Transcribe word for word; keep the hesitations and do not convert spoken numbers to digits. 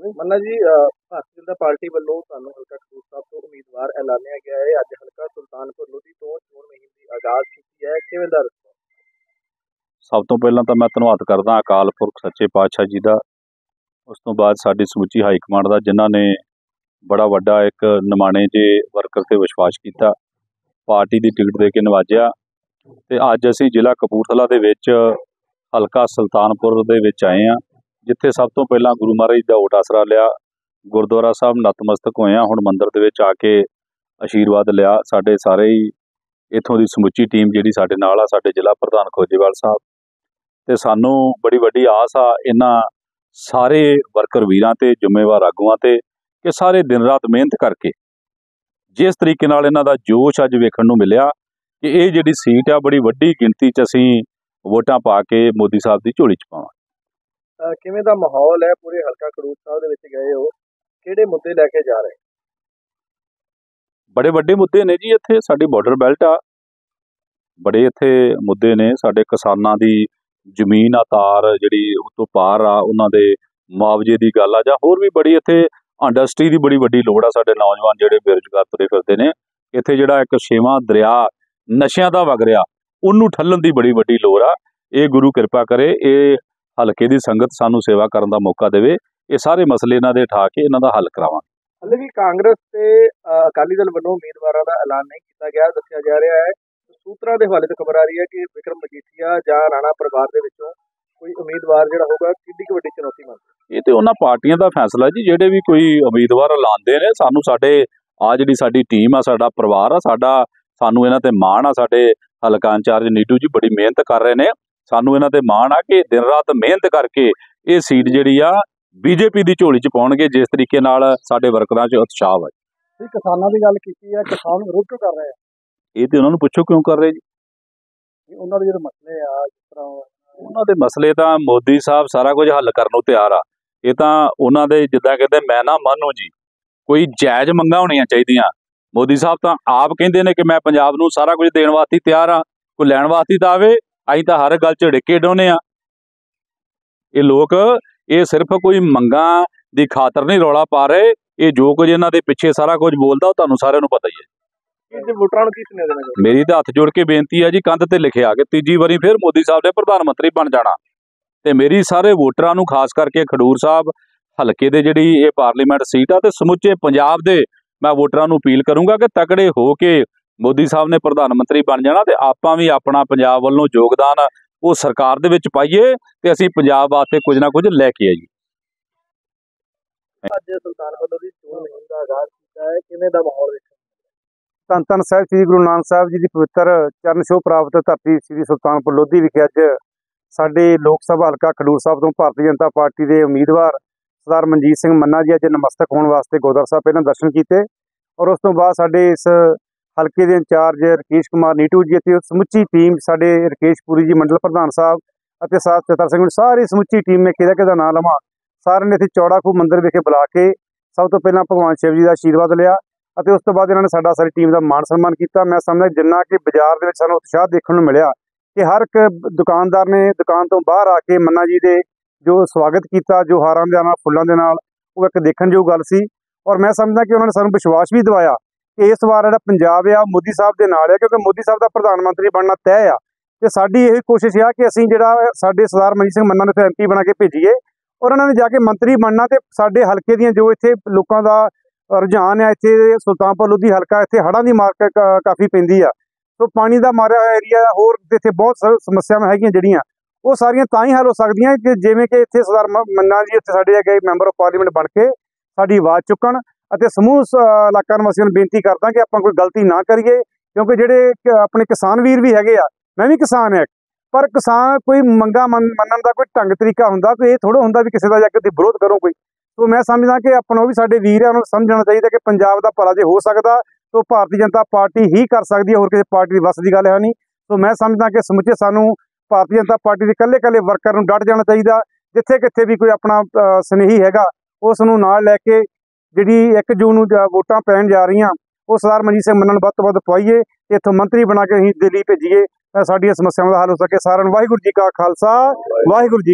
मन्ना जी, Bharatiya Janata party ਵੱਲੋਂ ਤੁਹਾਨੂੰ ਹਲਕਾ ਖਡੂਰ ਸਾਹਿਬ ਤੋਂ ਉਮੀਦਵਾਰ ਐਲਾਨਿਆ ਗਿਆ ਹੈ। ਅੱਜ ਹਲਕਾ ਸੁਲਤਾਨਪੁਰ ਲੋਧੀ ਤੋਂ ਚੋਣ ਮੁਹਿੰਮ ਦੀ ਆਗਾਜ਼ ਕੀਤੀ ਹੈ, ਕਿਵੇਂ ਦਾ ਰਿਸਪਾਂਸ? ਸਭ ਤੋਂ ਪਹਿਲਾਂ ਤਾਂ ਮੈਂ ਧੰਨਵਾਦ ਕਰਦਾ ਅਕਾਲ ਪੁਰਖ ਸੱਚੇ ਪਾਤਸ਼ਾਹ ਜੀ ਦਾ। ਉਸ ਤੋਂ ਬਾਅਦ ਸਾਡੀ ਸਮੁੱਚੀ ਹਾਈ ਕਮਾਂਡ ਦਾ, ਜਿਨ੍ਹਾਂ ਨੇ ਬੜਾ ਵੱਡਾ ਇੱਕ ਨਿਮਾਣੇ ਜੇ ਵਰਕਰ ਤੇ ਵਿਸ਼ਵਾਸ ਕੀਤਾ, ਪਾਰਟੀ ਦੀ ਟਿਕਟ ਦੇ ਕੇ ਨਵਾਜਿਆ। ਤੇ ਅੱਜ ਅਸੀਂ ਜ਼ਿਲ੍ਹਾ ਕਪੂਰਥਲਾ ਦੇ ਵਿੱਚ ਹਲਕਾ ਸੁਲਤਾਨਪੁਰ ਦੇ ਵਿੱਚ ਆਏ ਹਾਂ, ਜਿੱਥੇ ਸਭ ਤੋਂ ਪਹਿਲਾਂ ਗੁਰੂ ਮਹਾਰਾਜ ਦਾ ਓਟ ਆਸਰਾ ਲਿਆ, ਗੁਰਦੁਆਰਾ ਸਾਹਿਬ ਨਤਮਸਤਕ ਹੋਏ ਹਾਂ। ਹੁਣ ਮੰਦਿਰ ਦੇ ਵਿੱਚ ਆ ਕੇ ਆਸ਼ੀਰਵਾਦ ਲਿਆ। ਸਾਡੇ ਸਾਰੇ ਹੀ ਇੱਥੋਂ ਦੀ ਸਮੁੱਚੀ ਟੀਮ ਜਿਹੜੀ ਸਾਡੇ ਨਾਲ ਆ, ਸਾਡੇ ਜ਼ਿਲ੍ਹਾ ਪ੍ਰਧਾਨ ਖੋਜੇਵਾਲ ਸਾਹਿਬ, ਤੇ ਸਾਨੂੰ ਬੜੀ ਵੱਡੀ ਆਸ ਆ ਇਹਨਾਂ ਸਾਰੇ ਵਰਕਰ ਵੀਰਾਂ ਤੇ, ਜ਼ਿੰਮੇਵਾਰ ਆਗੂਆਂ ਤੇ, ਕਿ ਸਾਰੇ ਦਿਨ ਰਾਤ ਮਿਹਨਤ ਕਰਕੇ ਜਿਸ ਤਰੀਕੇ ਨਾਲ ਇਹਨਾਂ ਦਾ ਜੋਸ਼ ਅੱਜ ਵੇਖਣ ਨੂੰ ਮਿਲਿਆ ਕਿ ਇਹ ਜਿਹੜੀ ਸੀਟ ਆ ਬੜੀ ਵੱਡੀ ਗਿਣਤੀ 'ਚ ਅਸੀਂ ਵੋਟਾਂ ਪਾ ਕੇ ਮੋਦੀ ਸਾਹਿਬ ਦੀ ਝੋਲੀ 'ਚ ਪਾਵਾਂ। ਕਿਵੇਂ ਦਾ ਮਾਹੌਲ ਹੈ? ਪੂਰੇ ਹਲਕਾ ਖਡੂਰ ਸਾਹਿਬ ਦੇ ਵਿੱਚ ਗਏ ਹੋ, ਕਿਹੜੇ ਮੁੱਦੇ ਲੈ ਕੇ ਜਾ ਰਹੇ? ਬੜੇ ਵੱਡੇ ਮੁੱਦੇ ਨੇ ਜੀ। ਇੱਥੇ ਸਾਡੀ ਬਾਰਡਰ ਬੈਲਟ ਆ, ਬੜੇ ਇੱਥੇ ਮੁੱਦੇ ਨੇ। ਸਾਡੇ ਕਿਸਾਨਾਂ ਦੀ ਜ਼ਮੀਨ ਆ, ਤਾਰ ਜਿਹੜੀ ਉਹ ਤੋਂ ਪਾਰ ਆ, ਉਹਨਾਂ ਦੇ ਮੁਆਵਜ਼ੇ ਦੀ ਗੱਲ ਆ, ਜਾਂ ਹੋਰ ਵੀ ਬੜੀ ਇੱਥੇ ਇੰਡਸਟਰੀ ਦੀ ਬੜੀ ਵੱਡੀ ਲੋੜ ਆ। ਸਾਡੇ ਨੌਜਵਾਨ ਜਿਹੜੇ ਬੇਰੁਜ਼ਗਾਰ ਤੁਰੇ ਫਿਰਦੇ ਨੇ, ਇੱਥੇ ਜਿਹੜਾ ਇੱਕ ਛੇਵਾਂ ਦਰਿਆ ਨਸ਼ਿਆਂ ਦਾ ਵਗ ਰਿਹਾ, ਉਹਨੂੰ ਠੱਲਣ ਦੀ ਬੜੀ ਵੱਡੀ ਲੋੜ ਆ। ਇਹ ਗੁਰੂ ਕਿਰਪਾ ਕਰੇ, ਇਹ ਹਲਕੇ ਦੀ ਸੰਗਤ ਸਾਨੂੰ ਸੇਵਾ ਕਰਨ ਦਾ ਮੌਕਾ ਦੇਵੇ, ਇਹ ਸਾਰੇ ਮਸਲੇ ਇਹਨਾਂ ਦੇ ਉਠਾ ਕੇ ਇਹਨਾਂ ਦਾ ਹੱਲ ਕਰਾਵਾਂਗੇ। ਹਾਲੇ ਵੀ ਕਾਂਗਰਸ ਤੇ ਅਕਾਲੀ ਦਲ ਵੱਲੋਂ ਉਮੀਦਵਾਰਾਂ ਦਾ ਐਲਾਨ ਨਹੀਂ ਕੀਤਾ ਗਿਆ। ਦੱਸਿਆ ਜਾ ਰਿਹਾ ਹੈ, ਸੂਤਰਾਂ ਦੇ ਹਵਾਲੇ ਤੋਂ ਖਬਰ ਆ ਰਹੀ ਹੈ ਕਿ ਵਿਕਰਮ ਮਜੀਠੀਆ ਜਾਂ ਰਾਣਾ ਪਰਿਵਾਰ ਦੇ ਵਿੱਚੋਂ ਕੋਈ ਉਮੀਦਵਾਰ ਜਿਹੜਾ ਹੋਊਗਾ, ਕਿੰਨੀ ਕੁ ਵੱਡੀ ਚੁਣੌਤੀ ਮੰਨਦੇ? ਇਹ ਤੇ ਉਹਨਾਂ ਪਾਰਟੀਆਂ ਦਾ ਫੈਸਲਾ ਜੀ। ਜਿਹੜੇ ਵੀ ਕੋਈ ਉਮੀਦਵਾਰ ਐਲਾਨਦੇ ਨੇ, ਸਾਨੂੰ ਸਾਡੇ ਆ ਜਿਹੜੀ ਸਾਡੀ ਟੀਮ ਆ, ਸਾਡਾ ਪਰਿਵਾਰ ਆ, ਸਾਡਾ ਸਾਨੂੰ ਇਹਨਾਂ ਤੇ ਮਾਣ ਆ। ਸਾਡੇ ਹਲਕਾ ਇੰਚਾਰਜ ਨੀਟੂ ਜੀ ਬੜੀ ਮਿਹਨਤ ਕਰ ਰਹੇ ਨੇ, ਸਾਨੂੰ ਇਹਨਾਂ ਤੇ ਮਾਣ ਆ ਕਿ ਦਿਨ ਰਾਤ ਮਿਹਨਤ ਕਰਕੇ ਇਹ ਸੀਟ ਜਿਹੜੀ ਆ ਬੀਜੇਪੀ ਦੀ ਝੋਲੀ 'ਚ ਪਾਉਣਗੇ, ਜਿਸ ਤਰੀਕੇ ਨਾਲ ਸਾਡੇ ਵਰਕਰਾਂ 'ਚ ਉਤਸ਼ਾਹ ਹੈ। ਕਿਸਾਨਾਂ ਦੀ ਗੱਲ ਕੀਤੀ ਹੈ, ਕਿਸਾਨ ਵਿਰੋਧ ਕਿਉਂ ਕਰ ਰਹੇ ਆ? ਇਹ ਤੇ ਉਹਨਾਂ ਨੂੰ ਪੁੱਛੋ ਕਿਉਂ ਕਰ ਰਹੇ ਜੀ। ਉਹਨਾਂ ਦੇ ਜਿਹੜੇ ਮਸਲੇ ਆ, ਜਿਸ ਤਰ੍ਹਾਂ ਉਹਨਾਂ ਦੇ ਮਸਲੇ ਤਾਂ ਮੋਦੀ ਸਾਹਿਬ ਸਾਰਾ ਕੁਝ ਹੱਲ ਕਰਨ ਨੂੰ ਤਿਆਰ ਆ। ਇਹ ਤਾਂ ਉਹਨਾਂ ਦੇ ਜਿੱਦਾਂ ਕਹਿੰਦੇ ਮੈਂ ਨਾ ਮੰਨੂ ਜੀ, ਕੋਈ ਜਾਇਜ਼ ਮੰਗਾਂ ਹੋਣੀਆਂ ਚਾਹੀਦੀਆਂ। ਮੋਦੀ ਸਾਹਿਬ ਤਾਂ ਆਪ ਕਹਿੰਦੇ ਨੇ ਕਿ ਮੈਂ ਪੰਜਾਬ ਨੂੰ ਸਾਰਾ ਕੁਝ ਦੇਣ ਵਾਸਤੇ ਤਿਆਰ ਆ, ਕੋਈ ਲੈਣ ਵਾਸਤੇ ਤਾਂ ਆਵੇ। ਅਸੀਂ ਤਾਂ ਹਰ ਗੱਲ 'ਚ ਡਿੱਕੇ ਡਾਉਂਦੇ ਆ। ਇਹ ਲੋਕ ਇਹ ਸਿਰਫ ਕੋਈ ਮੰਗਾਂ ਦੀ ਖਾਤਰ ਨਹੀਂ ਰੌਲਾ ਪਾ ਰਹੇ। ਇਹ ਜੋ ਕੁਝ ਇਹਨਾਂ ਦੇ ਪਿੱਛੇ ਸਾਰਾ ਕੁਝ ਬੋਲਦਾ, ਉਹ ਤੁਹਾਨੂੰ ਸਾਰਿਆਂ ਨੂੰ ਪਤਾ ਹੀ ਹੈ। ਵੋਟਰਾਂ ਨੂੰ ਕੀ ਸੁਨੇਹਾ ਦੇਣਾ ਚਾਹੁੰਦੇ? ਮੇਰੀ ਤਾਂ ਹੱਥ ਜੋੜ ਕੇ ਬੇਨਤੀ ਹੈ ਜੀ, ਕੰਧ ਤੇ ਲਿਖਿਆ ਕਿ ਤੀਜੀ ਵਾਰੀ ਫਿਰ ਮੋਦੀ ਸਾਹਿਬ ਨੇ ਪ੍ਰਧਾਨ ਮੰਤਰੀ ਬਣ ਜਾਣਾ। ਤੇ ਮੇਰੀ ਸਾਰੇ ਵੋਟਰਾਂ ਨੂੰ, ਖਾਸ ਕਰਕੇ ਖਡੂਰ ਸਾਹਿਬ ਹਲਕੇ ਦੇ ਜਿਹੜੀ ਇਹ ਪਾਰਲੀਮੈਂਟ ਸੀਟ ਆ, ਤੇ ਸਮੁੱਚੇ ਪੰਜਾਬ ਦੇ ਮੈਂ ਵੋਟਰਾਂ ਨੂੰ ਅਪੀਲ ਕਰੂੰਗਾ ਕਿ ਤਕੜੇ ਹੋ ਕੇ ਮੋਦੀ ਸਾਹਿਬ ਨੇ ਪ੍ਰਧਾਨ ਮੰਤਰੀ ਬਣ ਜਾਣਾ, ਤੇ ਆਪਾਂ ਵੀ ਆਪਣਾ ਪੰਜਾਬ ਵੱਲੋਂ ਯੋਗਦਾਨ ਉਹ ਸਰਕਾਰ ਦੇ ਵਿੱਚ ਪਾਈਏ, ਤੇ ਅਸੀਂ ਪੰਜਾਬ ਵਾਸਤੇ ਕੁਝ ਨਾ ਕੁਝ ਲੈ ਕੇ ਆਈਏ। ਅੱਜ ਸੁਲਤਾਨਪੁਰ ਦੀ ਚੋਣ ਮੁਹਿੰਮ ਦਾ ਆਗਾਜ਼ ਕੀਤਾ ਹੈ, ਕਿਵੇਂ ਦਾ ਮਾਹੌਲ ਵੇਖਿਆ? ਧੰਨ ਧੰਨ ਸਾਹਿਬ ਸ੍ਰੀ ਗੁਰੂ ਨਾਨਕ ਸਾਹਿਬ ਜੀ ਦੀ ਪਵਿੱਤਰ ਚਰਨ ਛੋਹ ਪ੍ਰਾਪਤ ਧਰਤੀ ਸ੍ਰੀ ਸੁਲਤਾਨਪੁਰ ਲੋਧੀ ਵਿਖੇ ਅੱਜ ਸਾਡੇ ਲੋਕ ਸਭਾ ਹਲਕਾ ਖਡੂਰ ਸਾਹਿਬ ਤੋਂ ਭਾਰਤੀ ਜਨਤਾ ਪਾਰਟੀ ਦੇ ਉਮੀਦਵਾਰ ਸਰਦਾਰ ਮਨਜੀਤ ਸਿੰਘ ਮੰਨਾ ਜੀ ਅੱਜ ਨਮਸਤਕ ਹੋਣ ਵਾਸਤੇ ਗੁਰਦੁਆਰਾ ਸਾਹਿਬ ਪਹਿਲਾਂ ਦਰਸ਼ਨ ਕੀਤੇ, ਔਰ ਉਸ ਤੋਂ ਬਾਅਦ ਸਾਡੇ ਇਸ ਹਲਕੇ ਦੇ ਇੰਚਾਰਜ ਰਕੇਸ਼ ਕੁਮਾਰ ਨੀਟੂ ਜੀ ਅਤੇ ਸਮੁੱਚੀ ਟੀਮ, ਸਾਡੇ ਰਕੇਸ਼ ਪੁਰੀ ਜੀ ਮੰਡਲ ਪ੍ਰਧਾਨ ਸਾਹਿਬ ਅਤੇ ਸਾਥ ਚਤਰ ਸਿੰਘ, ਸਾਰੀ ਸਮੁੱਚੀ ਟੀਮ ਨੇ ਕਿਹਦਾ ਕਿਹਦਾ ਨਾਂ ਲਵਾਂ, ਸਾਰਿਆਂ ਨੇ ਇੱਥੇ ਚੌੜਾ ਖੂਹ ਮੰਦਿਰ ਵਿਖੇ ਬੁਲਾ ਕੇ ਸਭ ਤੋਂ ਪਹਿਲਾਂ ਭਗਵਾਨ ਸ਼ਿਵ ਜੀ ਦਾ ਆਸ਼ੀਰਵਾਦ ਲਿਆ, ਅਤੇ ਉਸ ਤੋਂ ਬਾਅਦ ਇਹਨਾਂ ਨੇ ਸਾਡਾ ਸਾਰੀ ਟੀਮ ਦਾ ਮਾਣ ਸਨਮਾਨ ਕੀਤਾ। ਮੈਂ ਸਮਝਦਾ ਜਿੰਨਾ ਕਿ ਬਾਜ਼ਾਰ ਦੇ ਵਿੱਚ ਸਾਨੂੰ ਉਤਸ਼ਾਹ ਦੇਖਣ ਨੂੰ ਮਿਲਿਆ ਕਿ ਹਰ ਇੱਕ ਦੁਕਾਨਦਾਰ ਨੇ ਦੁਕਾਨ ਤੋਂ ਬਾਹਰ ਆ ਕੇ ਮੰਨਾ ਜੀ ਦੇ ਜੋ ਸਵਾਗਤ ਕੀਤਾ, ਜੋ ਹਾਰਾਂ ਦੇ ਨਾਲ, ਫੁੱਲਾਂ ਦੇ ਨਾਲ, ਉਹ ਇੱਕ ਦੇਖਣਯੋਗ ਗੱਲ ਸੀ। ਔਰ ਮੈਂ ਸਮਝਦਾ ਕਿ ਉਹਨਾਂ ਨੇ ਸਾਨੂੰ ਵਿਸ਼ਵਾਸ ਵੀ ਦਿਵਾਇਆ ਕਿ ਇਸ ਵਾਰ ਜਿਹੜਾ ਪੰਜਾਬ ਆ ਮੋਦੀ ਸਾਹਿਬ ਦੇ ਨਾਲ ਹੈ, ਕਿਉਂਕਿ ਮੋਦੀ ਸਾਹਿਬ ਦਾ ਪ੍ਰਧਾਨ ਮੰਤਰੀ ਬਣਨਾ ਤੈਅ ਆ। ਤੇ ਸਾਡੀ ਇਹ ਕੋਸ਼ਿਸ਼ ਆ ਕਿ ਅਸੀਂ ਜਿਹੜਾ ਸਾਡੇ ਸਰਦਾਰ ਮਨਜੀਤ ਸਿੰਘ ਮੰਨਾ ਨੂੰ ਐਮ ਪੀ ਬਣਾ ਕੇ ਭੇਜੀਏ, ਔਰ ਉਹਨਾਂ ਨੇ ਜਾ ਕੇ ਮੰਤਰੀ ਬਣਨਾ, ਤੇ ਸਾਡੇ ਹਲਕੇ ਦੀਆਂ ਜੋ ਇੱਥੇ ਲੋਕਾਂ ਦਾ ਰੁਝਾਨ ਆ, ਇੱਥੇ ਸੁਲਤਾਨਪੁਰ ਲੋਧੀ ਹਲਕਾ, ਇੱਥੇ ਹੜ੍ਹਾਂ ਦੀ ਮਾਰ ਕਾਫੀ ਪੈਂਦੀ ਆ, ਸੋ ਪਾਣੀ ਦਾ ਮਾਰਿਆ ਹੋਇਆ ਏਰੀਆ, ਹੋਰ ਇੱਥੇ ਬਹੁਤ ਸਮੱਸਿਆਵਾਂ ਹੈਗੀਆਂ ਜਿਹੜੀਆਂ ਉਹ ਸਾਰੀਆਂ ਤਾਂ ਹੀ ਹੱਲ ਹੋ ਸਕਦੀਆਂ ਕਿ ਜਿਵੇਂ ਕਿ ਇੱਥੇ ਸਰਦਾਰ ਮੰਨਾ ਜੀ ਇੱਥੇ ਸਾਡੇ ਹੈਗੇ ਮੈਂਬਰ ਆਫ ਪਾਰਲੀਮੈਂਟ ਬਣ ਕੇ ਸਾਡੀ ਆਵਾਜ਼ ਚੁੱਕਣ, ਅਤੇ ਸਮੂਹ ਇਲਾਕਾ ਨਿਵਾਸੀਆਂ ਨੂੰ ਬੇਨਤੀ ਕਰਦਾ ਕਿ ਆਪਾਂ ਕੋਈ ਗਲਤੀ ਨਾ ਕਰੀਏ, ਕਿਉਂਕਿ ਜਿਹੜੇ ਆਪਣੇ ਕਿਸਾਨ ਵੀਰ ਵੀ ਹੈਗੇ ਆ, ਮੈਂ ਵੀ ਕਿਸਾਨ ਹਾਂ, ਪਰ ਕਿਸਾਨ ਕੋਈ ਮੰਗਾ ਮੰਨਣ ਦਾ ਕੋਈ ਢੰਗ ਤਰੀਕਾ ਹੁੰਦਾ, ਕੋਈ ਇਹ ਥੋੜ੍ਹਾ ਹੁੰਦਾ ਵੀ ਕਿਸੇ ਦਾ ਜਾ ਕੇ ਤੁਸੀਂ ਵਿਰੋਧ ਕਰੋ ਕੋਈ। ਸੋ ਮੈਂ ਸਮਝਦਾ ਕਿ ਆਪਣਾ ਉਹ ਵੀ ਸਾਡੇ ਵੀਰ ਆ, ਉਹਨਾਂ ਨੂੰ ਸਮਝਣਾ ਚਾਹੀਦਾ ਕਿ ਪੰਜਾਬ ਦਾ ਭਲਾ ਜੇ ਹੋ ਸਕਦਾ ਤਾਂ ਭਾਰਤੀ ਜਨਤਾ ਪਾਰਟੀ ਹੀ ਕਰ ਸਕਦੀ ਹੈ, ਹੋਰ ਕਿਸੇ ਪਾਰਟੀ ਦੀ ਵੱਸ ਦੀ ਗੱਲ ਹੈ ਨਹੀਂ। ਸੋ ਮੈਂ ਸਮਝਦਾ ਕਿ ਸਮੁੱਚੇ ਸਾਨੂੰ ਭਾਰਤੀ ਜਨਤਾ ਪਾਰਟੀ ਦੇ ਇਕੱਲੇ ਇਕੱਲੇ ਵਰਕਰ ਨੂੰ ਡਟ ਜਾਣਾ ਚਾਹੀਦਾ। ਜਿੱਥੇ ਕਿੱਥੇ ਵੀ ਕੋਈ ਆਪਣਾ ਸਨੇਹੀ ਹੈਗਾ, ਉਸ ਨੂੰ ਨਾਲ ਲੈ ਕੇ ਜਿਹੜੀ ਇੱਕ ਜੂਨ ਨੂੰ ਵੋਟਾਂ ਪੈਣ ਜਾ ਰਹੀਆਂ, ਉਹ ਸਰਦਾਰ ਮਨਜੀਤ ਸਿੰਘ ਮੰਨਾ ਨੂੰ ਵੱਧ ਤੋਂ ਵੱਧ ਪਵਾਈਏ, ਇੱਥੋਂ ਮੰਤਰੀ ਬਣਾ ਕੇ ਅਸੀਂ ਦਿੱਲੀ ਭੇਜੀਏ, ਸਾਡੀਆਂ ਸਮੱਸਿਆਵਾਂ ਦਾ ਹੱਲ ਹੋ ਸਕੇ। ਸਾਰਿਆਂ ਨੂੰ ਵਾਹਿਗੁਰੂ ਜੀ ਕਾ ਖਾਲਸਾ, ਵਾਹਿਗੁਰੂ ਜੀ।